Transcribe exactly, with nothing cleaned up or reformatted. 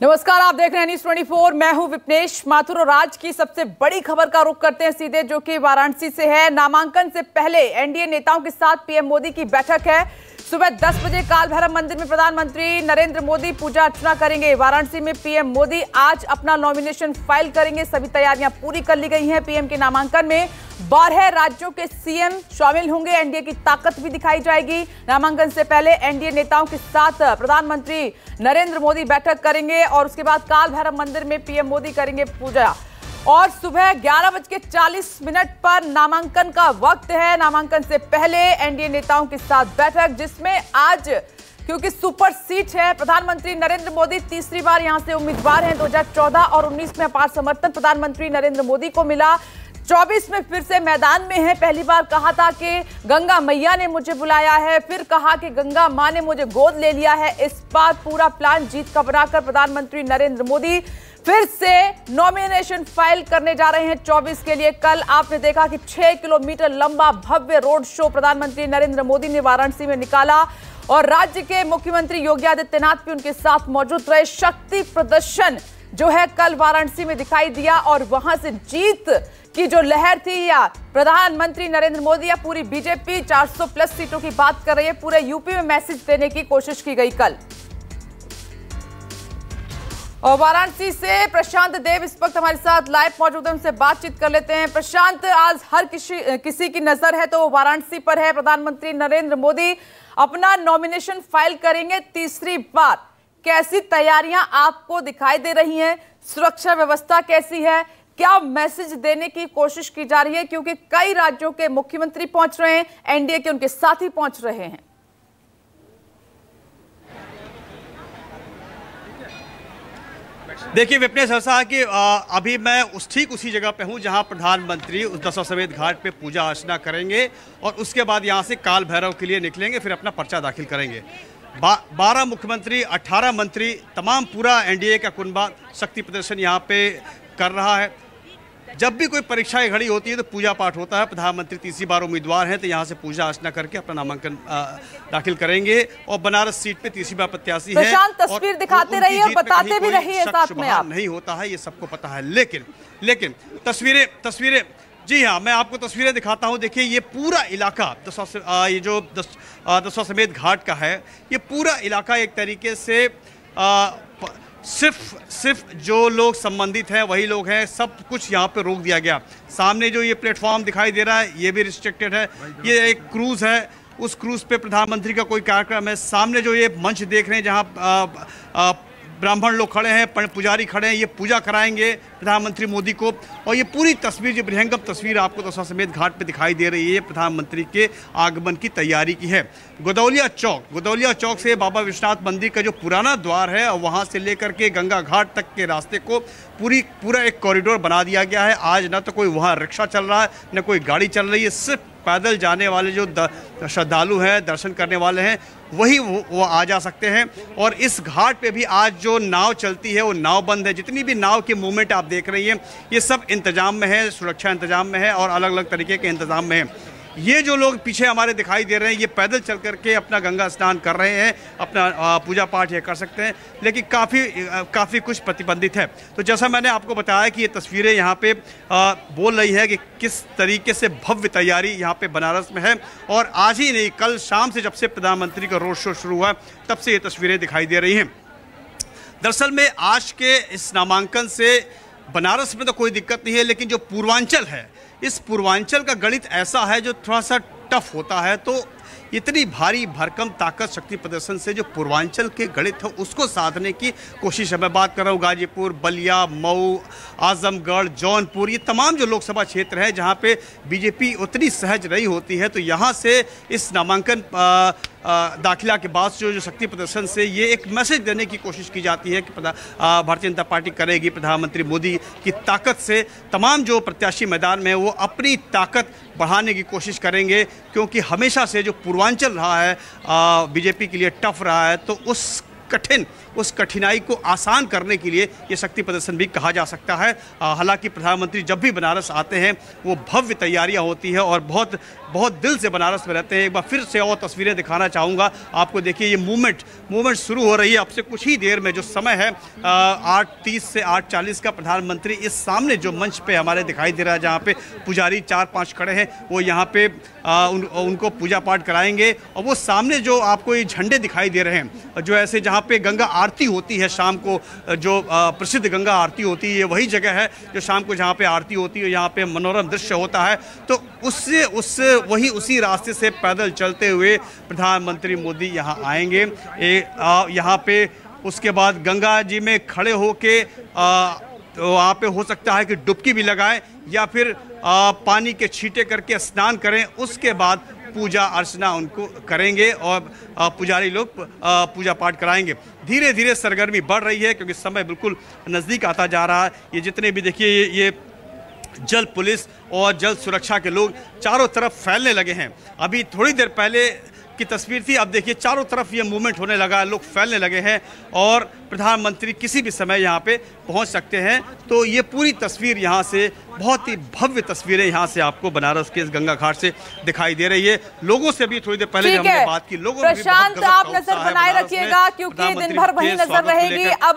नमस्कार, आप देख रहे हैं न्यूज़ चौबीस। मैं हूं विपनेश माथुर और आज की सबसे बड़ी खबर का रुख करते हैं सीधे, जो कि वाराणसी से है। नामांकन से पहले एनडीए नेताओं के साथ पीएम मोदी की बैठक है। सुबह दस बजे काल भैरव मंदिर में प्रधानमंत्री नरेंद्र मोदी पूजा अर्चना करेंगे। वाराणसी में पीएम मोदी आज अपना नॉमिनेशन फाइल करेंगे। सभी तैयारियां पूरी कर ली गई हैं। पीएम के नामांकन में बारह राज्यों के सीएम शामिल होंगे। एनडीए की ताकत भी दिखाई जाएगी। नामांकन से पहले एनडीए नेताओं के साथ प्रधानमंत्री नरेंद्र मोदी बैठक करेंगे और उसके बाद काल भैरव मंदिर में पीएम मोदी करेंगे पूजा। और सुबह ग्यारह बज के चालीस मिनट पर नामांकन का वक्त है। नामांकन से पहले एनडीए नेताओं के साथ बैठक, जिसमें आज क्योंकि सुपर सीट है, प्रधानमंत्री नरेंद्र मोदी तीसरी बार यहां से उम्मीदवार हैं। दो हज़ार चौदह और उन्नीस में अपार समर्थन प्रधानमंत्री नरेंद्र मोदी को मिला। चौबीस में फिर से मैदान में है। पहली बार कहा था कि गंगा मैया ने मुझे बुलाया है, फिर कहा कि गंगा मां ने मुझे गोद ले लिया है। इस बार पूरा प्लान जीत का बनाकर प्रधानमंत्री नरेंद्र मोदी फिर से नॉमिनेशन फाइल करने जा रहे हैं चौबीस के लिए। कल आपने देखा कि छह किलोमीटर लंबा भव्य रोड शो प्रधानमंत्री नरेंद्र मोदी ने वाराणसी में निकाला और राज्य के मुख्यमंत्री योगी आदित्यनाथ भी उनके साथ मौजूद रहे। शक्ति प्रदर्शन जो है कल वाराणसी में दिखाई दिया और वहां से जीत की जो लहर थी, या प्रधानमंत्री नरेंद्र मोदी या पूरी बीजेपी चार सौ प्लस सीटों की बात कर रही है, पूरे यूपी में मैसेज देने की कोशिश की गई कल। और वाराणसी से प्रशांत देव इस वक्त हमारे साथ लाइव मौजूद है, उनसे बातचीत कर लेते हैं। प्रशांत, आज हर किसी किसी की नजर है तो वाराणसी पर है। प्रधानमंत्री नरेंद्र मोदी अपना नॉमिनेशन फाइल करेंगे तीसरी बार। कैसी तैयारियां आपको दिखाई दे रही हैं? सुरक्षा व्यवस्था कैसी है? क्या मैसेज देने की कोशिश की जा रही है? क्योंकि कई राज्यों के मुख्यमंत्री पहुंच रहे हैं, एनडीए के उनके साथी पहुंच रहे हैं। देखिए विपनेश, ऐसा कि अभी मैं उस ठीक उसी जगह पे हूँ जहाँ प्रधानमंत्री उस दशाश्वमेध घाट पे पूजा अर्चना करेंगे और उसके बाद यहाँ से काल भैरव के लिए निकलेंगे, फिर अपना पर्चा दाखिल करेंगे। बा, बारह मुख्यमंत्री, अठारह मंत्री, तमाम पूरा एनडीए का कुनबा शक्ति प्रदर्शन यहाँ पे कर रहा है। जब भी कोई परीक्षाएं घड़ी होती है तो पूजा पाठ होता है। प्रधानमंत्री तीसरी बार उम्मीदवार हैं तो यहाँ से पूजा अर्चना करके अपना नामांकन दाखिल करेंगे और बनारस सीट पे तीसरी बार प्रत्याशी है। तस्वीर दिखाते रहिए और बताते भी रहिए साथ में आप। नहीं होता है, ये सबको पता है, लेकिन लेकिन तस्वीरें तस्वीरें जी हाँ, मैं आपको तस्वीरें दिखाता हूँ। देखिए ये पूरा इलाका दशा ये जो दशाश्वमेध घाट का है, ये पूरा इलाका एक तरीके से आ, सिर्फ सिर्फ जो लोग संबंधित हैं वही लोग हैं। सब कुछ यहाँ पे रोक दिया गया। सामने जो ये प्लेटफॉर्म दिखाई दे रहा है ये भी रिस्ट्रिक्टेड है। ये एक क्रूज़ है, उस क्रूज़ पे प्रधानमंत्री का कोई कार्यक्रम है। सामने जो ये मंच देख रहे हैं जहाँ ब्राह्मण लोग खड़े हैं, पुजारी खड़े हैं, ये पूजा कराएंगे प्रधानमंत्री मोदी को। और ये पूरी तस्वीर, जो बृहंगम तस्वीर आपको दशाश्वमेध घाट पे दिखाई दे रही है, ये प्रधानमंत्री के आगमन की तैयारी की है। गोदौलिया चौक गोदौलिया चौक से बाबा विश्वनाथ मंदिर का जो पुराना द्वार है और वहाँ से लेकर के गंगा घाट तक के रास्ते को पूरी पूरा एक कॉरिडोर बना दिया गया है। आज न तो कोई वहाँ रिक्शा चल रहा है, न कोई गाड़ी चल रही है। सिर्फ पैदल जाने वाले जो श्रद्धालु हैं, दर्शन करने वाले हैं, वही वो, वो आ जा सकते हैं। और इस घाट पे भी आज जो नाव चलती है वो नाव बंद है। जितनी भी नाव की मूवमेंट आप देख रही हैं ये सब इंतजाम में है, सुरक्षा इंतजाम में है और अलग अलग तरीके के इंतजाम में है। ये जो लोग पीछे हमारे दिखाई दे रहे हैं ये पैदल चल करके अपना गंगा स्नान कर रहे हैं, अपना पूजा पाठ ये कर सकते हैं, लेकिन काफ़ी काफ़ी कुछ प्रतिबंधित है। तो जैसा मैंने आपको बताया कि ये तस्वीरें यहाँ पे आ, बोल रही है कि किस तरीके से भव्य तैयारी यहाँ पे बनारस में है। और आज ही नहीं, कल शाम से जब से प्रधानमंत्री का रोड शो शुरू हुआ तब से ये तस्वीरें दिखाई दे रही हैं। दरअसल में आज के इस नामांकन से बनारस में तो कोई दिक्कत नहीं है, लेकिन जो पूर्वांचल है, इस पूर्वांचल का गणित ऐसा है जो थोड़ा सा टफ होता है। तो इतनी भारी भरकम ताकत शक्ति प्रदर्शन से जो पूर्वांचल के गणित है उसको साधने की कोशिश है। मैं बात कर रहा हूँ गाजीपुर, बलिया, मऊ, आजमगढ़, जौनपुर, ये तमाम जो लोकसभा क्षेत्र है जहाँ पे बीजेपी उतनी सहज नहीं होती है। तो यहाँ से इस नामांकन दाखिला के बाद जो जो शक्ति प्रदर्शन से ये एक मैसेज देने की कोशिश की जाती है कि भारतीय जनता पार्टी करेगी प्रधानमंत्री मोदी की ताकत से। तमाम जो प्रत्याशी मैदान में है वो अपनी ताकत बढ़ाने की कोशिश करेंगे, क्योंकि हमेशा से जो पूर्वांचल रहा है बीजेपी के लिए टफ रहा है, तो उस कठिन उस कठिनाई को आसान करने के लिए ये शक्ति प्रदर्शन भी कहा जा सकता है। हालांकि प्रधानमंत्री जब भी बनारस आते हैं वो भव्य तैयारियां होती हैं और बहुत बहुत दिल से बनारस में रहते हैं। एक बार फिर से और तस्वीरें दिखाना चाहूँगा आपको। देखिए ये मूवमेंट मूवमेंट शुरू हो रही है अब से कुछ ही देर में। जो समय है आठ तीस से आठ चालीस का, प्रधानमंत्री इस सामने जो मंच पे हमारे दिखाई दे रहा है जहाँ पे पुजारी चार पांच खड़े हैं वो यहाँ पे आ, उन, उनको पूजा पाठ कराएंगे। और वो सामने जो आपको ये झंडे दिखाई दे रहे हैं जो ऐसे जहाँ पे गंगा आरती होती है शाम को, जो आ, प्रसिद्ध गंगा आरती होती है, ये वही जगह है जो शाम को जहाँ पे आरती होती है, यहाँ पे मनोरम दृश्य होता है। तो उससे उससे वही उसी रास्ते से पैदल चलते हुए प्रधानमंत्री मोदी यहाँ आएंगे। यहाँ पे उसके बाद गंगा जी में खड़े होके तो वहाँ पे हो सकता है कि डुबकी भी लगाएं या फिर आ, पानी के छींटे करके स्नान करें। उसके बाद पूजा अर्चना उनको करेंगे और पुजारी लोग पूजा पाठ कराएंगे। धीरे धीरे सरगर्मी बढ़ रही है क्योंकि समय बिल्कुल नज़दीक आता जा रहा है। ये जितने भी देखिए ये, ये जल पुलिस और जल सुरक्षा के लोग चारों तरफ फैलने लगे हैं। अभी थोड़ी देर पहले की तस्वीर थी, अब देखिए चारों तरफ ये मूवमेंट होने लगा, लोग फैलने लगे हैं और प्रधानमंत्री किसी भी समय यहाँ पे पहुँच सकते हैं। तो ये पूरी तस्वीर यहाँ से बहुत ही भव्य तस्वीरें यहाँ से आपको बनारस के इस गंगा घाट से दिखाई दे रही है। लोगों से भी थोड़ी देर पहले हमने बात की, लोगों प्रशांत आप नजर बनाए रखिएगा क्योंकि दिन भर वही नजर रहेगी। अब